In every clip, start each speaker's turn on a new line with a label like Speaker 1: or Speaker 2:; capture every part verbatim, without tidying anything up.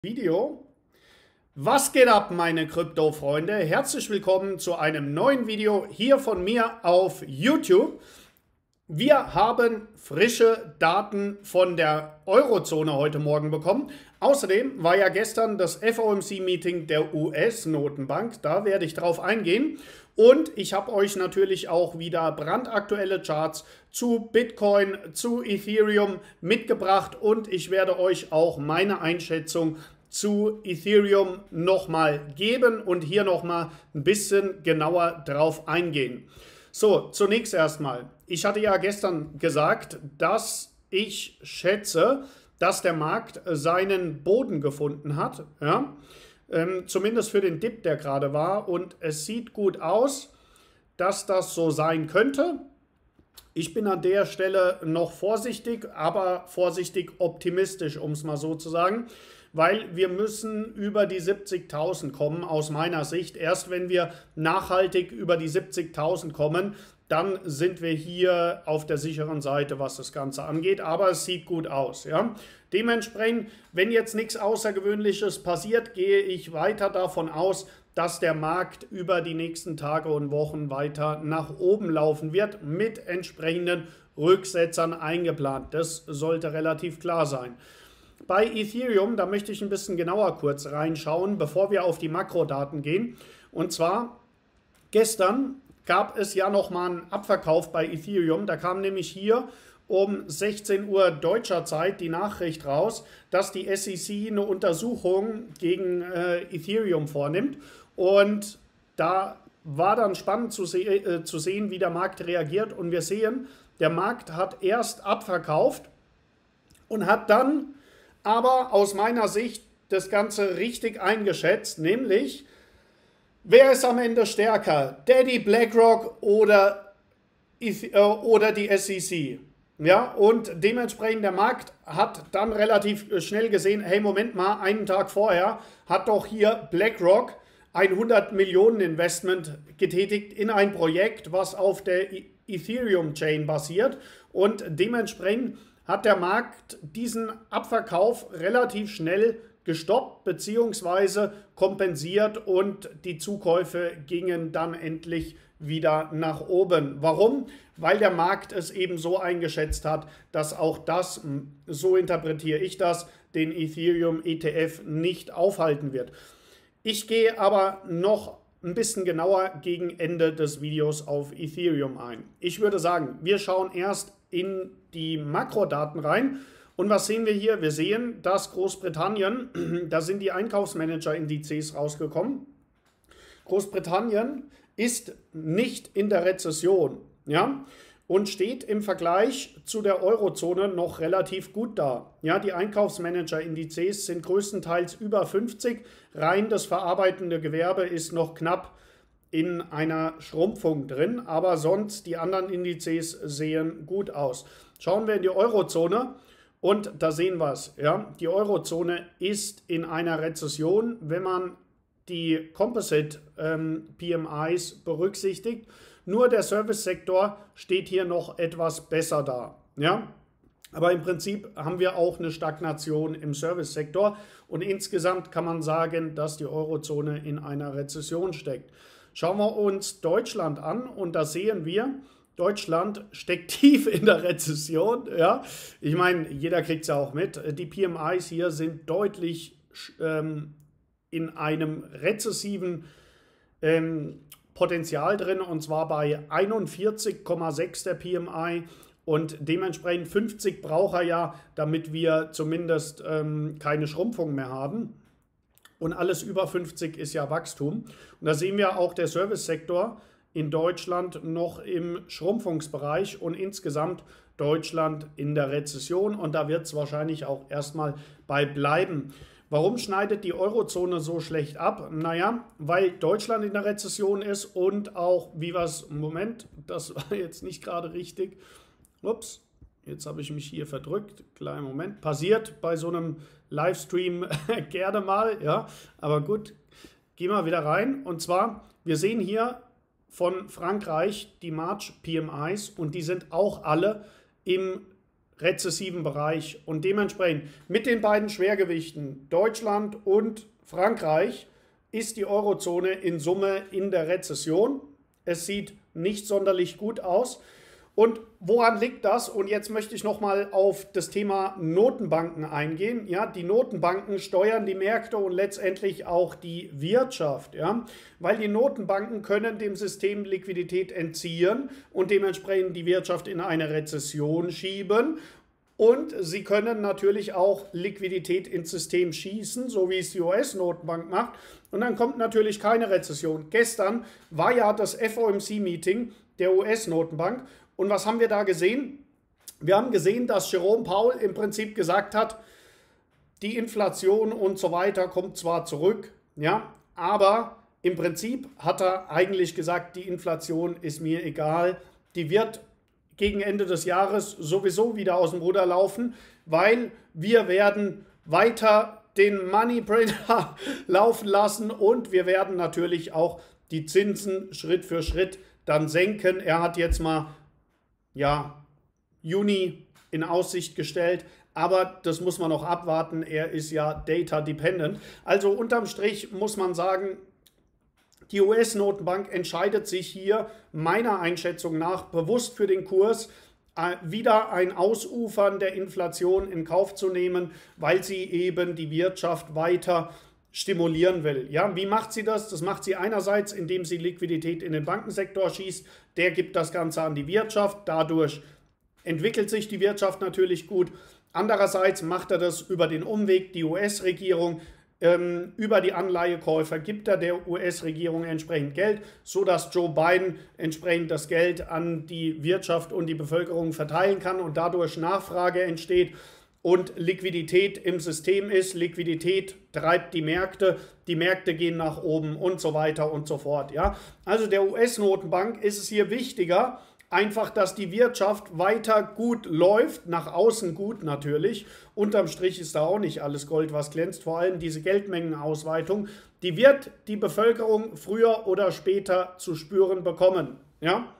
Speaker 1: Video. Was geht ab, meine Krypto-Freunde? Herzlich willkommen zu einem neuen Video hier von mir auf YouTube. Wir haben frische Daten von der Eurozone heute Morgen bekommen. Außerdem war ja gestern das F O M C-Meeting der U S-Notenbank. Da werde ich drauf eingehen. Und ich habe euch natürlich auch wieder brandaktuelle Charts zu Bitcoin, zu Ethereum mitgebracht. Und ich werde euch auch meine Einschätzung zu Ethereum nochmal geben und hier nochmal ein bisschen genauer drauf eingehen. So, zunächst erstmal. Ich hatte ja gestern gesagt, dass ich schätze, dass der Markt seinen Boden gefunden hat. Ja? Ähm, zumindest für den Dip, der gerade war. Und es sieht gut aus, dass das so sein könnte. Ich bin an der Stelle noch vorsichtig, aber vorsichtig optimistisch, um es mal so zu sagen. Weil wir müssen über die siebzigtausend kommen, aus meiner Sicht. Erst wenn wir nachhaltig über die siebzigtausend kommen, dann sind wir hier auf der sicheren Seite, was das Ganze angeht. Aber es sieht gut aus. Ja? Dementsprechend, wenn jetzt nichts Außergewöhnliches passiert, gehe ich weiter davon aus, dass der Markt über die nächsten Tage und Wochen weiter nach oben laufen wird, mit entsprechenden Rücksetzern eingeplant. Das sollte relativ klar sein. Bei Ethereum, da möchte ich ein bisschen genauer kurz reinschauen, bevor wir auf die Makrodaten gehen. Und zwar, gestern gab es ja nochmal einen Abverkauf bei Ethereum. Da kam nämlich hier um sechzehn Uhr deutscher Zeit die Nachricht raus, dass die S E C eine Untersuchung gegen äh, Ethereum vornimmt. Und da war dann spannend zu, se äh, zu sehen, wie der Markt reagiert. Und wir sehen, der Markt hat erst abverkauft und hat dann aber aus meiner Sicht das Ganze richtig eingeschätzt, nämlich, wer ist am Ende stärker, Daddy BlackRock oder, äh, oder die S E C? Ja, und dementsprechend der Markt hat dann relativ schnell gesehen, hey, Moment mal, einen Tag vorher hat doch hier BlackRock ein hundert Millionen Investment getätigt in ein Projekt, was auf der Ethereum-Chain basiert, und dementsprechend hat der Markt diesen Abverkauf relativ schnell gestoppt bzw. kompensiert und die Zukäufe gingen dann endlich wieder nach oben. Warum? Weil der Markt es eben so eingeschätzt hat, dass auch das, so interpretiere ich das, den Ethereum E T F nicht aufhalten wird. Ich gehe aber noch ein bisschen genauer gegen Ende des Videos auf Ethereum ein. Ich würde sagen, wir schauen erst in die Makrodaten rein. Und was sehen wir hier? Wir sehen, dass Großbritannien, da sind die Einkaufsmanager-Indizes rausgekommen. Großbritannien ist nicht in der Rezession, ja, und steht im Vergleich zu der Eurozone noch relativ gut da. Ja, die Einkaufsmanager-Indizes sind größtenteils über fünfzig. Rein das verarbeitende Gewerbe ist noch knapp in einer Schrumpfung drin, aber sonst die anderen Indizes sehen gut aus. Schauen wir in die Eurozone und da sehen wir es. Ja? Die Eurozone ist in einer Rezession, wenn man die Composite ähm, P M Is berücksichtigt. Nur der Servicesektor steht hier noch etwas besser da. Ja? Aber im Prinzip haben wir auch eine Stagnation im Servicesektor und insgesamt kann man sagen, dass die Eurozone in einer Rezession steckt. Schauen wir uns Deutschland an und da sehen wir, Deutschland steckt tief in der Rezession. Ja? Ich meine, jeder kriegt es ja auch mit. Die P M Is hier sind deutlich ähm, in einem rezessiven ähm, Potenzial drin, und zwar bei einundvierzig Komma sechs der P M I. Und dementsprechend fünfzig braucht er ja, damit wir zumindest ähm, keine Schrumpfung mehr haben. Und alles über fünfzig ist ja Wachstum. Und da sehen wir auch der Servicesektor in Deutschland noch im Schrumpfungsbereich und insgesamt Deutschland in der Rezession. Und da wird es wahrscheinlich auch erstmal bei bleiben. Warum schneidet die Eurozone so schlecht ab? Naja, weil Deutschland in der Rezession ist und auch, wie wir es, Moment, das war jetzt nicht gerade richtig. Ups, jetzt habe ich mich hier verdrückt. Kleinen Moment. Passiert bei so einem Livestream gerne mal, ja. Aber gut, gehen wir wieder rein. Und zwar, wir sehen hier von Frankreich die March P M Is und die sind auch alle im rezessiven Bereich. Und dementsprechend mit den beiden Schwergewichten Deutschland und Frankreich ist die Eurozone in Summe in der Rezession. Es sieht nicht sonderlich gut aus. Und woran liegt das? Und jetzt möchte ich nochmal auf das Thema Notenbanken eingehen. Ja, die Notenbanken steuern die Märkte und letztendlich auch die Wirtschaft. Ja, weil die Notenbanken können dem System Liquidität entziehen und dementsprechend die Wirtschaft in eine Rezession schieben. Und sie können natürlich auch Liquidität ins System schießen, so wie es die U S-Notenbank macht. Und dann kommt natürlich keine Rezession. Gestern war ja das F O M C-Meeting der U S-Notenbank. Und was haben wir da gesehen? Wir haben gesehen, dass Jerome Powell im Prinzip gesagt hat, die Inflation und so weiter kommt zwar zurück, ja, aber im Prinzip hat er eigentlich gesagt, die Inflation ist mir egal, die wird gegen Ende des Jahres sowieso wieder aus dem Ruder laufen, weil wir werden weiter den Money Printer laufen lassen und wir werden natürlich auch die Zinsen Schritt für Schritt dann senken. Er hat jetzt mal ja, Juni in Aussicht gestellt, aber das muss man noch abwarten, er ist ja data dependent. Also unterm Strich muss man sagen, die U S-Notenbank entscheidet sich hier meiner Einschätzung nach bewusst für den Kurs, äh, wieder ein Ausufern der Inflation in Kauf zu nehmen, weil sie eben die Wirtschaft weiter stimulieren will. Ja, wie macht sie das? Das macht sie einerseits, indem sie Liquidität in den Bankensektor schießt. Der gibt das Ganze an die Wirtschaft. Dadurch entwickelt sich die Wirtschaft natürlich gut. Andererseits macht er das über den Umweg. Die U S-Regierung ähm, über die Anleihekäufer gibt er der U S-Regierung entsprechend Geld, sodass Joe Biden entsprechend das Geld an die Wirtschaft und die Bevölkerung verteilen kann und dadurch Nachfrage entsteht. Und Liquidität im System ist, Liquidität treibt die Märkte, die Märkte gehen nach oben und so weiter und so fort. Ja? Also der U S-Notenbank ist es hier wichtiger, einfach, dass die Wirtschaft weiter gut läuft, nach außen gut natürlich. Unterm Strich ist da auch nicht alles Gold, was glänzt, vor allem diese Geldmengenausweitung, die wird die Bevölkerung früher oder später zu spüren bekommen. Ja?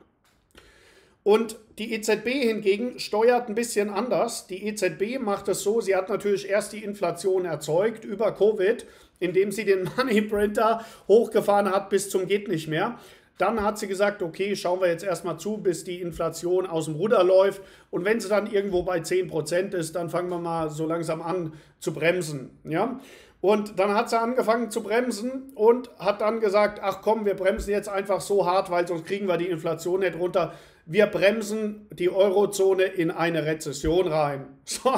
Speaker 1: Und die E Z B hingegen steuert ein bisschen anders. Die E Z B macht es so, sie hat natürlich erst die Inflation erzeugt über Covid, indem sie den Money Printer hochgefahren hat bis zum geht nicht mehr. Dann hat sie gesagt, okay, schauen wir jetzt erstmal zu, bis die Inflation aus dem Ruder läuft. Und wenn sie dann irgendwo bei zehn Prozent ist, dann fangen wir mal so langsam an zu bremsen. Ja? Und dann hat sie angefangen zu bremsen und hat dann gesagt, ach komm, wir bremsen jetzt einfach so hart, weil sonst kriegen wir die Inflation nicht runter. Wir bremsen die Eurozone in eine Rezession rein. So.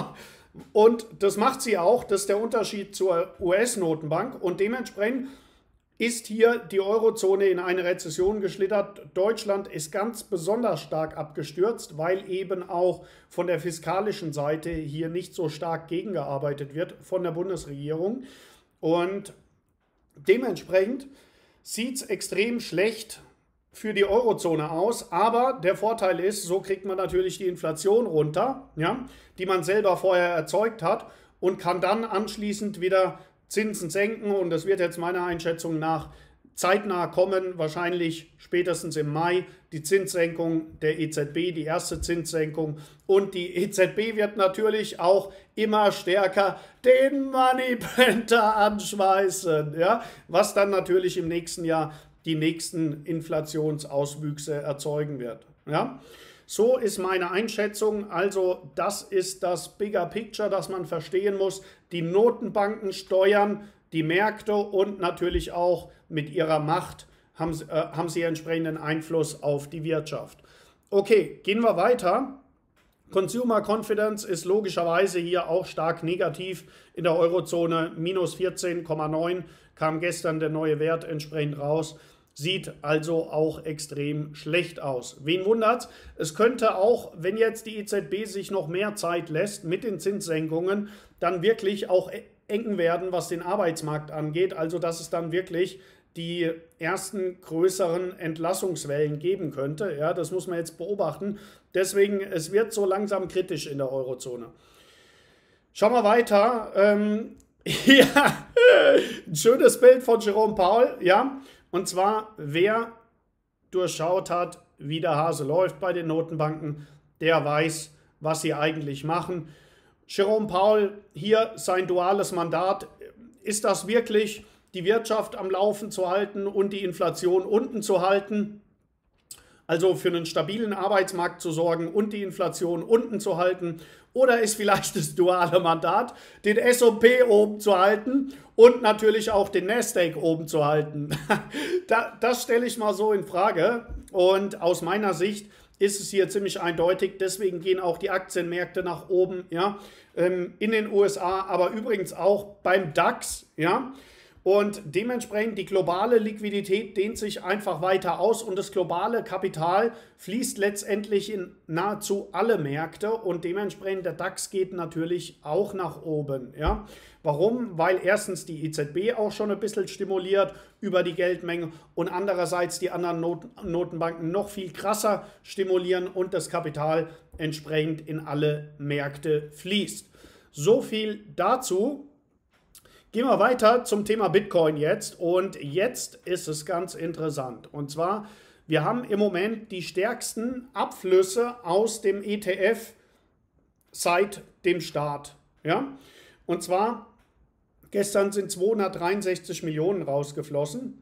Speaker 1: Und das macht sie auch, das ist der Unterschied zur U S-Notenbank. Und dementsprechend ist hier die Eurozone in eine Rezession geschlittert. Deutschland ist ganz besonders stark abgestürzt, weil eben auch von der fiskalischen Seite hier nicht so stark gegengearbeitet wird von der Bundesregierung. Und dementsprechend sieht es extrem schlecht für die Eurozone aus, aber der Vorteil ist, so kriegt man natürlich die Inflation runter, ja, die man selber vorher erzeugt hat und kann dann anschließend wieder Zinsen senken und das wird jetzt meiner Einschätzung nach zeitnah kommen, wahrscheinlich spätestens im Mai, die Zinssenkung der E Z B, die erste Zinssenkung und die E Z B wird natürlich auch immer stärker den Money Printer anschmeißen, ja, was dann natürlich im nächsten Jahr die nächsten Inflationsauswüchse erzeugen wird. Ja? So ist meine Einschätzung. Also das ist das Bigger Picture, das man verstehen muss. Die Notenbanken steuern die Märkte und natürlich auch mit ihrer Macht haben, äh, haben sie entsprechenden Einfluss auf die Wirtschaft. Okay, gehen wir weiter. Consumer Confidence ist logischerweise hier auch stark negativ in der Eurozone. minus vierzehn Komma neun kam gestern der neue Wert entsprechend raus. Sieht also auch extrem schlecht aus. Wen wundert's? Es könnte auch, wenn jetzt die E Z B sich noch mehr Zeit lässt mit den Zinssenkungen, dann wirklich auch eng werden, was den Arbeitsmarkt angeht. Also dass es dann wirklich die ersten größeren Entlassungswellen geben könnte. Ja, das muss man jetzt beobachten. Deswegen, es wird so langsam kritisch in der Eurozone. Schauen wir weiter. Ähm, ja, ein schönes Bild von Jerome Powell, ja. Und zwar, wer durchschaut hat, wie der Hase läuft bei den Notenbanken, der weiß, was sie eigentlich machen. Jerome Powell, hier sein duales Mandat. Ist das wirklich, die Wirtschaft am Laufen zu halten und die Inflation unten zu halten? Also für einen stabilen Arbeitsmarkt zu sorgen und die Inflation unten zu halten? Oder ist vielleicht das duale Mandat, den S und P oben zu halten und natürlich auch den Nasdaq oben zu halten? Das stelle ich mal so in Frage. Und aus meiner Sicht ist es hier ziemlich eindeutig. Deswegen gehen auch die Aktienmärkte nach oben, ja, in den U S A, aber übrigens auch beim DAX, ja. Und dementsprechend die globale Liquidität dehnt sich einfach weiter aus und das globale Kapital fließt letztendlich in nahezu alle Märkte und dementsprechend der DAX geht natürlich auch nach oben. Ja? Warum? Weil erstens die E Z B auch schon ein bisschen stimuliert über die Geldmenge und andererseits die anderen Not Notenbanken noch viel krasser stimulieren und das Kapital entsprechend in alle Märkte fließt. So viel dazu. Gehen wir weiter zum Thema Bitcoin jetzt und jetzt ist es ganz interessant und zwar, wir haben im Moment die stärksten Abflüsse aus dem E T F seit dem Start, ja, und zwar gestern sind zweihundertdreiundsechzig Millionen rausgeflossen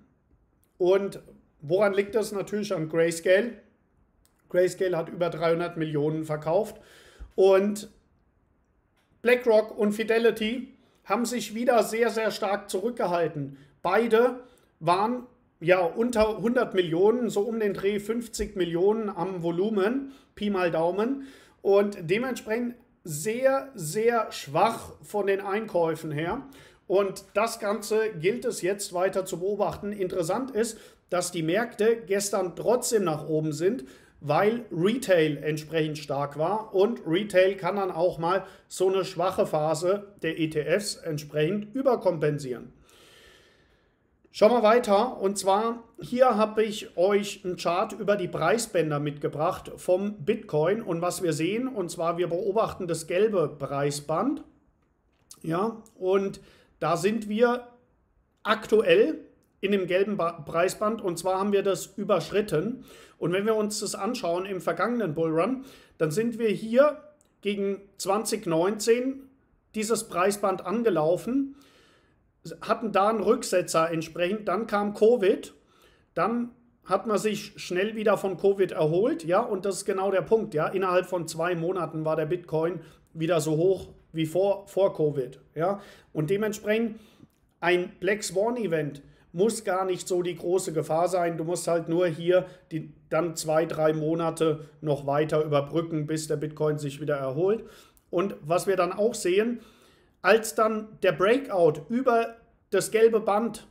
Speaker 1: und woran liegt das? Natürlich an Grayscale. Grayscale hat über dreihundert Millionen verkauft und BlackRock und Fidelity haben sich wieder sehr, sehr stark zurückgehalten. Beide waren ja unter hundert Millionen, so um den Dreh fünfzig Millionen am Volumen, Pi mal Daumen. Und dementsprechend sehr, sehr schwach von den Einkäufen her. Und das Ganze gilt es jetzt weiter zu beobachten. Interessant ist, dass die Märkte gestern trotzdem nach oben sind, weil Retail entsprechend stark war und Retail kann dann auch mal so eine schwache Phase der E T Fs entsprechend überkompensieren. Schauen wir weiter und zwar hier habe ich euch einen Chart über die Preisbänder mitgebracht vom Bitcoin und was wir sehen, und zwar wir beobachten das gelbe Preisband, ja, und da sind wir aktuell in dem gelben Preisband und zwar haben wir das überschritten und wenn wir uns das anschauen im vergangenen Bullrun, dann sind wir hier gegen zwanzig neunzehn dieses Preisband angelaufen, hatten da einen Rücksetzer entsprechend, dann kam Covid, dann hat man sich schnell wieder von Covid erholt, ja, und das ist genau der Punkt, ja, innerhalb von zwei Monaten war der Bitcoin wieder so hoch wie vor, vor Covid, ja, und dementsprechend ein Black Swan Event muss gar nicht so die große Gefahr sein. Du musst halt nur hier die, dann zwei, drei Monate noch weiter überbrücken, bis der Bitcoin sich wieder erholt. Und was wir dann auch sehen, als dann der Breakout über das gelbe Band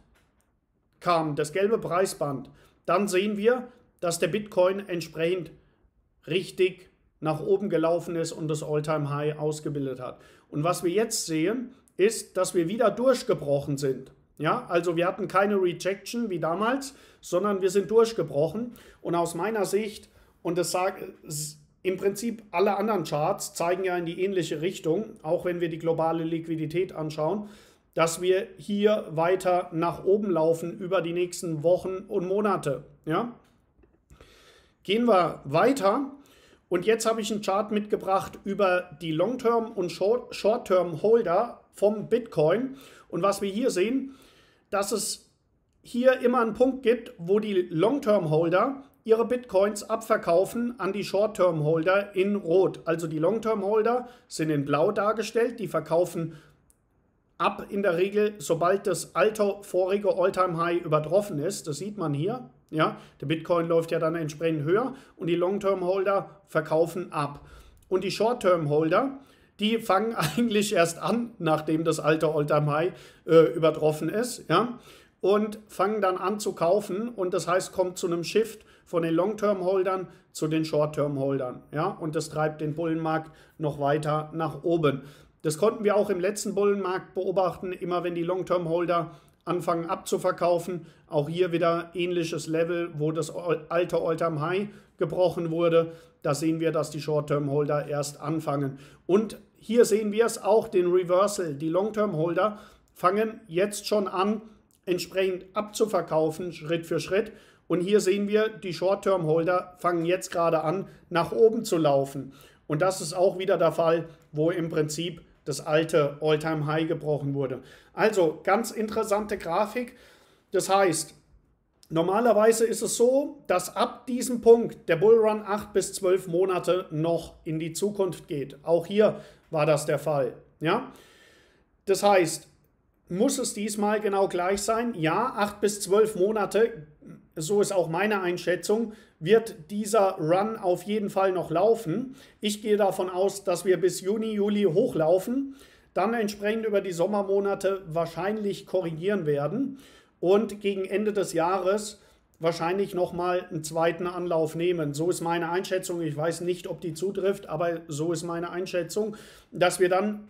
Speaker 1: kam, das gelbe Preisband, dann sehen wir, dass der Bitcoin entsprechend richtig nach oben gelaufen ist und das All-Time-High ausgebildet hat. Und was wir jetzt sehen, ist, dass wir wieder durchgebrochen sind. Ja, also wir hatten keine Rejection wie damals, sondern wir sind durchgebrochen. Und aus meiner Sicht, und das sagt im Prinzip alle anderen Charts, zeigen ja in die ähnliche Richtung, auch wenn wir die globale Liquidität anschauen, dass wir hier weiter nach oben laufen über die nächsten Wochen und Monate. Ja? Gehen wir weiter. Und jetzt habe ich einen Chart mitgebracht über die Long-Term- und Short-Term-Holder vom Bitcoin. Und was wir hier sehen, dass es hier immer einen Punkt gibt, wo die Long-Term-Holder ihre Bitcoins abverkaufen an die Short-Term-Holder in Rot. Also die Long-Term-Holder sind in Blau dargestellt, die verkaufen ab in der Regel, sobald das alte vorige All-Time-High übertroffen ist. Das sieht man hier. Ja, der Bitcoin läuft ja dann entsprechend höher und die Long-Term-Holder verkaufen ab. Und die Short-Term-Holder, die fangen eigentlich erst an, nachdem das alte All-Time-High äh, übertroffen ist, ja, und fangen dann an zu kaufen und das heißt, kommt zu einem Shift von den Long-Term-Holdern zu den Short-Term-Holdern, ja, und das treibt den Bullenmarkt noch weiter nach oben. Das konnten wir auch im letzten Bullenmarkt beobachten, immer wenn die Long-Term-Holder anfangen abzuverkaufen, auch hier wieder ähnliches Level, wo das alte All-Time-High gebrochen wurde, da sehen wir, dass die Short-Term-Holder erst anfangen. Und hier sehen wir es auch, den Reversal. Die Long-Term-Holder fangen jetzt schon an, entsprechend abzuverkaufen, Schritt für Schritt. Und hier sehen wir, die Short-Term-Holder fangen jetzt gerade an, nach oben zu laufen. Und das ist auch wieder der Fall, wo im Prinzip das alte All-Time-High gebrochen wurde. Also ganz interessante Grafik. Das heißt, normalerweise ist es so, dass ab diesem Punkt der Bullrun acht bis zwölf Monate noch in die Zukunft geht. Auch hier war das der Fall. Ja? Das heißt, muss es diesmal genau gleich sein? Ja, acht bis zwölf Monate, so ist auch meine Einschätzung, wird dieser Run auf jeden Fall noch laufen. Ich gehe davon aus, dass wir bis Juni, Juli hochlaufen, dann entsprechend über die Sommermonate wahrscheinlich korrigieren werden und gegen Ende des Jahres wahrscheinlich nochmal einen zweiten Anlauf nehmen. So ist meine Einschätzung. Ich weiß nicht, ob die zutrifft, aber so ist meine Einschätzung, dass wir dann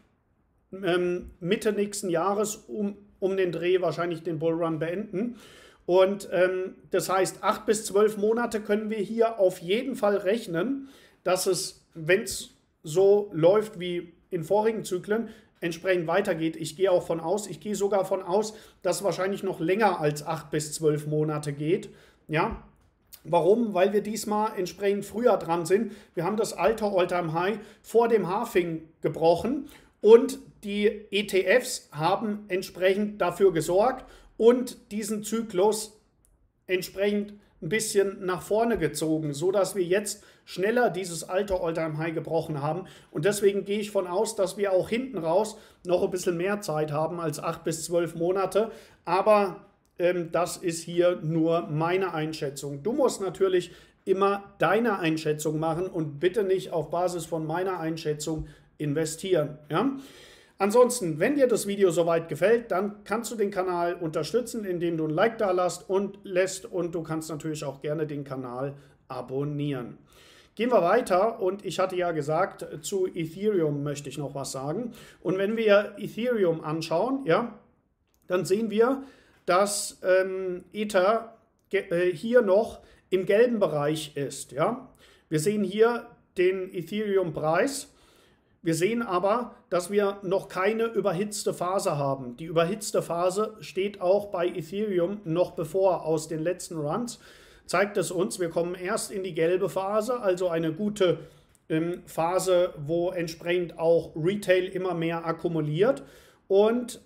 Speaker 1: ähm, Mitte nächsten Jahres um, um den Dreh wahrscheinlich den Bullrun beenden. Und ähm, das heißt, acht bis zwölf Monate können wir hier auf jeden Fall rechnen, dass es, wenn es so läuft wie in vorigen Zyklen, entsprechend weitergeht. Ich gehe auch von aus, ich gehe sogar von aus, dass es wahrscheinlich noch länger als acht bis zwölf Monate geht. Ja? Warum? Weil wir diesmal entsprechend früher dran sind. Wir haben das alte All-Time-High vor dem Halving gebrochen und die E T Fs haben entsprechend dafür gesorgt und diesen Zyklus entsprechend ein bisschen nach vorne gezogen, sodass wir jetzt schneller dieses alte All-Time-High gebrochen haben. Und deswegen gehe ich von aus, dass wir auch hinten raus noch ein bisschen mehr Zeit haben als acht bis zwölf Monate. Aber ähm, das ist hier nur meine Einschätzung. Du musst natürlich immer deine Einschätzung machen und bitte nicht auf Basis von meiner Einschätzung investieren. Ja? Ansonsten, wenn dir das Video soweit gefällt, dann kannst du den Kanal unterstützen, indem du ein Like da lässt und, lässt und du kannst natürlich auch gerne den Kanal abonnieren. Gehen wir weiter und ich hatte ja gesagt, zu Ethereum möchte ich noch was sagen. Und wenn wir Ethereum anschauen, ja, dann sehen wir, dass ähm, Ether äh, hier noch im gelben Bereich ist. Ja. Wir sehen hier den Ethereum-Preis. Wir sehen aber, dass wir noch keine überhitzte Phase haben. Die überhitzte Phase steht auch bei Ethereum noch bevor. Aus den letzten Runs zeigt es uns, wir kommen erst in die gelbe Phase, also eine gute ähm, Phase, wo entsprechend auch Retail immer mehr akkumuliert. Und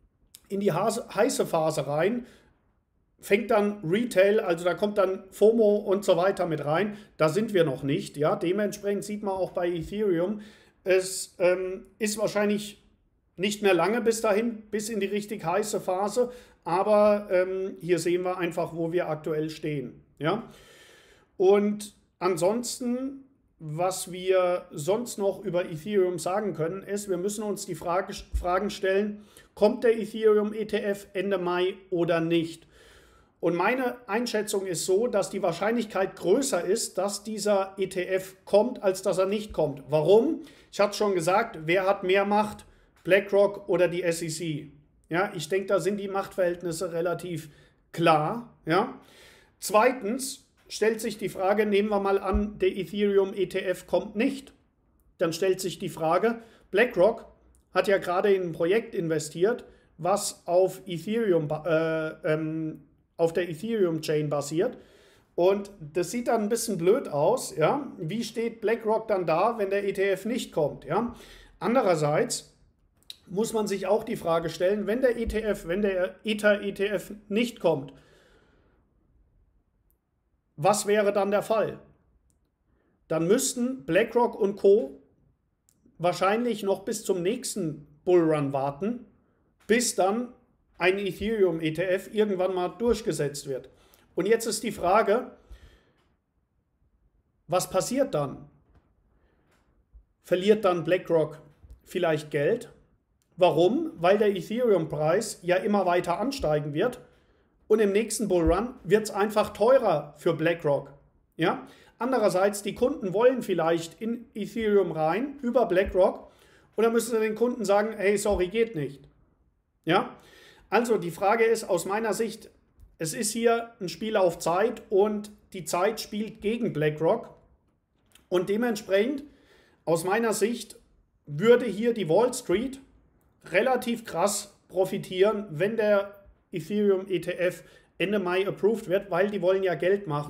Speaker 1: in die heiße Phase rein fängt dann Retail, also da kommt dann FOMO und so weiter mit rein. Da sind wir noch nicht. Ja? Dementsprechend sieht man auch bei Ethereum, es ähm, ist wahrscheinlich nicht mehr lange bis dahin, bis in die richtig heiße Phase, aber ähm, hier sehen wir einfach, wo wir aktuell stehen. Ja? Und ansonsten, was wir sonst noch über Ethereum sagen können, ist, wir müssen uns die Frage, Fragen stellen, kommt der Ethereum E T F Ende Mai oder nicht? Und meine Einschätzung ist so, dass die Wahrscheinlichkeit größer ist, dass dieser E T F kommt, als dass er nicht kommt. Warum? Ich hatte schon gesagt, wer hat mehr Macht? BlackRock oder die S E C? Ja, ich denke, da sind die Machtverhältnisse relativ klar. Ja. Zweitens stellt sich die Frage, nehmen wir mal an, der Ethereum E T F kommt nicht. Dann stellt sich die Frage, BlackRock hat ja gerade in ein Projekt investiert, was auf Ethereum äh, ähm, auf der Ethereum-Chain basiert. Und das sieht dann ein bisschen blöd aus. Ja? Wie steht BlackRock dann da, wenn der E T F nicht kommt? Ja? Andererseits muss man sich auch die Frage stellen, wenn der E T F, wenn der Ether-E T F nicht kommt, was wäre dann der Fall? Dann müssten BlackRock und Co. wahrscheinlich noch bis zum nächsten Bullrun warten, bis dann ein Ethereum-E T F irgendwann mal durchgesetzt wird. Und jetzt ist die Frage, was passiert dann? Verliert dann BlackRock vielleicht Geld? Warum? Weil der Ethereum-Preis ja immer weiter ansteigen wird und im nächsten Bullrun wird es einfach teurer für BlackRock. Ja? Andererseits, die Kunden wollen vielleicht in Ethereum rein über BlackRock und dann müssen sie den Kunden sagen, hey, sorry, geht nicht. Ja? Also die Frage ist aus meiner Sicht, es ist hier ein Spiel auf Zeit und die Zeit spielt gegen BlackRock und dementsprechend aus meiner Sicht würde hier die Wall Street relativ krass profitieren, wenn der Ethereum E T F Ende Mai approved wird, weil die wollen ja Geld machen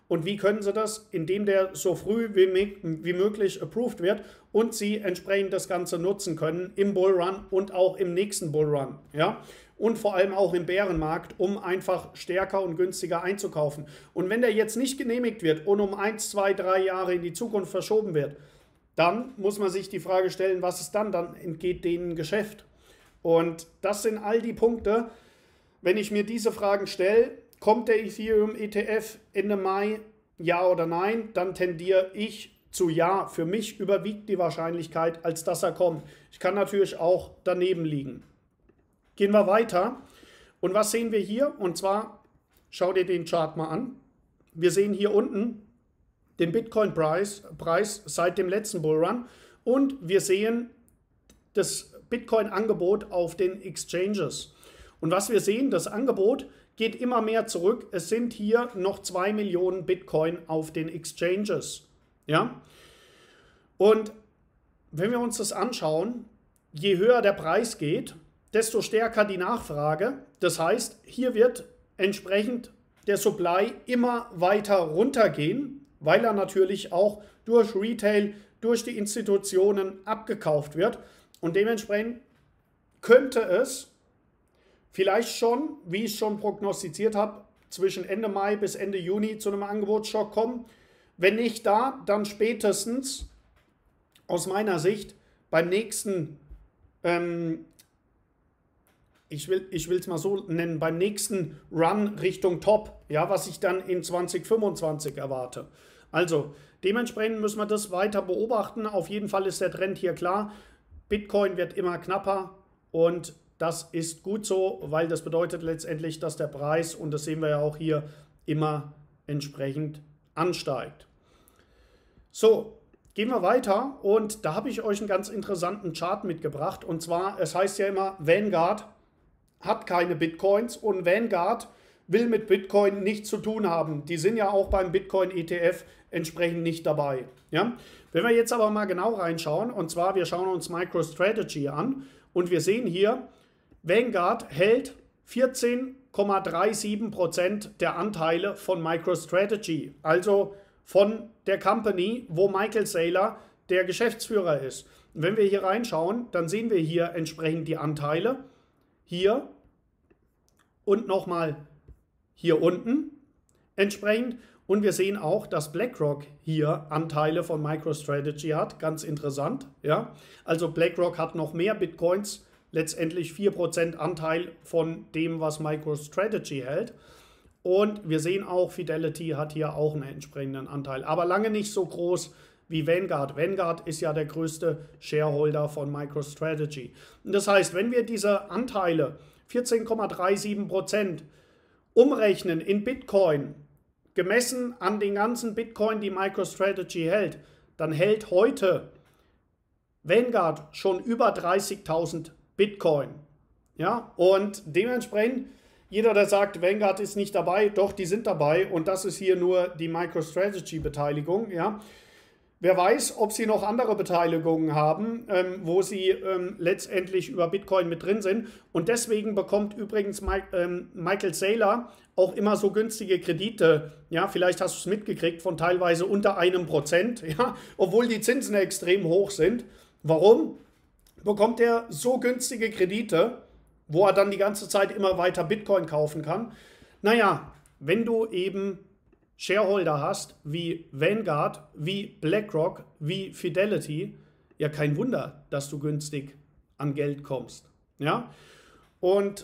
Speaker 1: Und wie können sie das? Indem der so früh wie, wie möglich approved wird und sie entsprechend das Ganze nutzen können im Bullrun und auch im nächsten Bullrun. Ja? Und vor allem auch im Bärenmarkt, um einfach stärker und günstiger einzukaufen. Und wenn der jetzt nicht genehmigt wird und um eins, zwei, drei Jahre in die Zukunft verschoben wird, dann muss man sich die Frage stellen, was ist dann? Dann entgeht denen Geschäft. Und das sind all die Punkte, wenn ich mir diese Fragen stelle, kommt der Ethereum E T F Ende Mai, ja oder nein, dann tendiere ich zu ja. Für mich überwiegt die Wahrscheinlichkeit, als dass er kommt. Ich kann natürlich auch daneben liegen. Gehen wir weiter. Und was sehen wir hier? Und zwar, schau dir den Chart mal an. Wir sehen hier unten den Bitcoin-Preis Preis seit dem letzten Bullrun und wir sehen das Bitcoin-Angebot auf den Exchanges. Und was wir sehen, das Angebot geht immer mehr zurück. Es sind hier noch zwei Millionen Bitcoin auf den Exchanges. Ja? Und wenn wir uns das anschauen, je höher der Preis geht, desto stärker die Nachfrage. Das heißt, hier wird entsprechend der Supply immer weiter runtergehen, weil er natürlich auch durch Retail, durch die Institutionen abgekauft wird. Und dementsprechend könnte es vielleicht schon, wie ich schon prognostiziert habe, zwischen Ende Mai bis Ende Juni zu einem Angebotsschock kommen. Wenn nicht da, dann spätestens aus meiner Sicht beim nächsten, ähm, ich will ich will es mal so nennen, beim nächsten Run Richtung Top, ja, was ich dann in zwanzig fünfundzwanzig erwarte. Also dementsprechend müssen wir das weiter beobachten. Auf jeden Fall ist der Trend hier klar. Bitcoin wird immer knapper und das ist gut so, weil das bedeutet letztendlich, dass der Preis, und das sehen wir ja auch hier, immer entsprechend ansteigt. So, gehen wir weiter und da habe ich euch einen ganz interessanten Chart mitgebracht. Und zwar, es heißt ja immer, Vanguard hat keine Bitcoins und Vanguard will mit Bitcoin nichts zu tun haben. Die sind ja auch beim Bitcoin E T F entsprechend nicht dabei. Ja? Wenn wir jetzt aber mal genau reinschauen, und zwar wir schauen uns MicroStrategy an und wir sehen hier, Vanguard hält vierzehn Komma siebenunddreißig Prozent der Anteile von MicroStrategy, also von der Company, wo Michael Saylor der Geschäftsführer ist. Und wenn wir hier reinschauen, dann sehen wir hier entsprechend die Anteile, hier und nochmal hier unten entsprechend. Und wir sehen auch, dass BlackRock hier Anteile von MicroStrategy hat. Ganz interessant. Ja? Also BlackRock hat noch mehr Bitcoins, letztendlich vier Prozent Anteil von dem, was MicroStrategy hält. Und wir sehen auch, Fidelity hat hier auch einen entsprechenden Anteil. Aber lange nicht so groß wie Vanguard. Vanguard ist ja der größte Shareholder von MicroStrategy. Und das heißt, wenn wir diese Anteile, vierzehn Komma siebenunddreißig Prozent, umrechnen in Bitcoin, gemessen an den ganzen Bitcoin, die MicroStrategy hält, dann hält heute Vanguard schon über dreißigtausend Bitcoin. Ja, und dementsprechend, jeder, der sagt, Vanguard ist nicht dabei, doch, die sind dabei und das ist hier nur die MicroStrategy-Beteiligung. Ja. Wer weiß, ob sie noch andere Beteiligungen haben, ähm, wo sie ähm, letztendlich über Bitcoin mit drin sind. Und deswegen bekommt übrigens Mike, ähm, Michael Saylor auch immer so günstige Kredite. Ja, vielleicht hast du es mitgekriegt, von teilweise unter einem Prozent, ja, obwohl die Zinsen extrem hoch sind. Warum bekommt er so günstige Kredite, wo er dann die ganze Zeit immer weiter Bitcoin kaufen kann? Naja, wenn du eben Shareholder hast wie Vanguard, wie BlackRock, wie Fidelity, ja kein Wunder, dass du günstig an Geld kommst. Ja? Und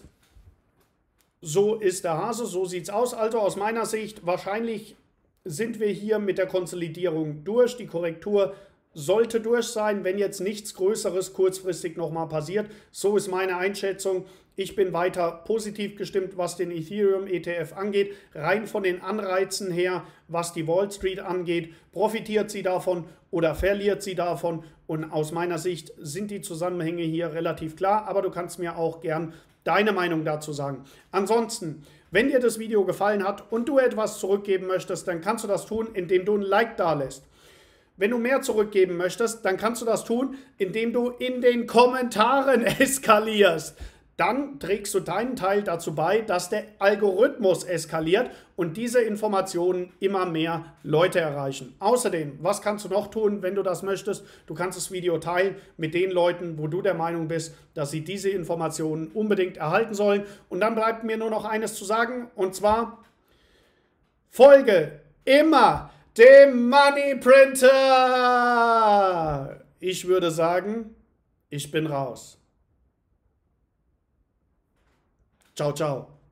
Speaker 1: so ist der Hase, so sieht es aus. Also aus meiner Sicht, wahrscheinlich sind wir hier mit der Konsolidierung durch. Die Korrektur sollte durch sein, wenn jetzt nichts Größeres kurzfristig nochmal passiert. So ist meine Einschätzung. Ich bin weiter positiv gestimmt, was den Ethereum E T F angeht. Rein von den Anreizen her, was die Wall Street angeht, profitiert sie davon oder verliert sie davon. Und aus meiner Sicht sind die Zusammenhänge hier relativ klar. Aber du kannst mir auch gern deine Meinung dazu sagen. Ansonsten, wenn dir das Video gefallen hat und du etwas zurückgeben möchtest, dann kannst du das tun, indem du ein Like da lässt. Wenn du mehr zurückgeben möchtest, dann kannst du das tun, indem du in den Kommentaren eskalierst. dann trägst du deinen Teil dazu bei, dass der Algorithmus eskaliert und diese Informationen immer mehr Leute erreichen. Außerdem, was kannst du noch tun, wenn du das möchtest? Du kannst das Video teilen mit den Leuten, wo du der Meinung bist, dass sie diese Informationen unbedingt erhalten sollen. Und dann bleibt mir nur noch eines zu sagen, und zwar: Folge immer dem Money Printer! Ich würde sagen, ich bin raus. Ciao, ciao.